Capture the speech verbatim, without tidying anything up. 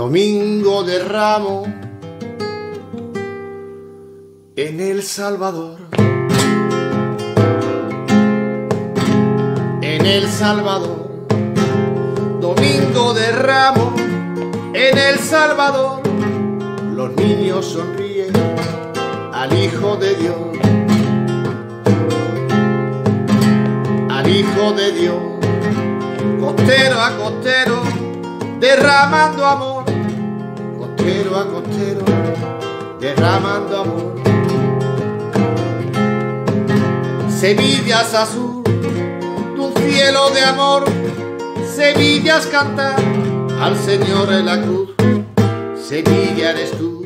Domingo de Ramos en El Salvador. En El Salvador, Domingo de Ramos en El Salvador, los niños sonríen al Hijo de Dios, al Hijo de Dios, costero a costero, derramando amor, costero a costero, derramando amor. Sevillas azul, tu cielo de amor, Sevillas cantar al Señor en la cruz, Sevilla eres tú.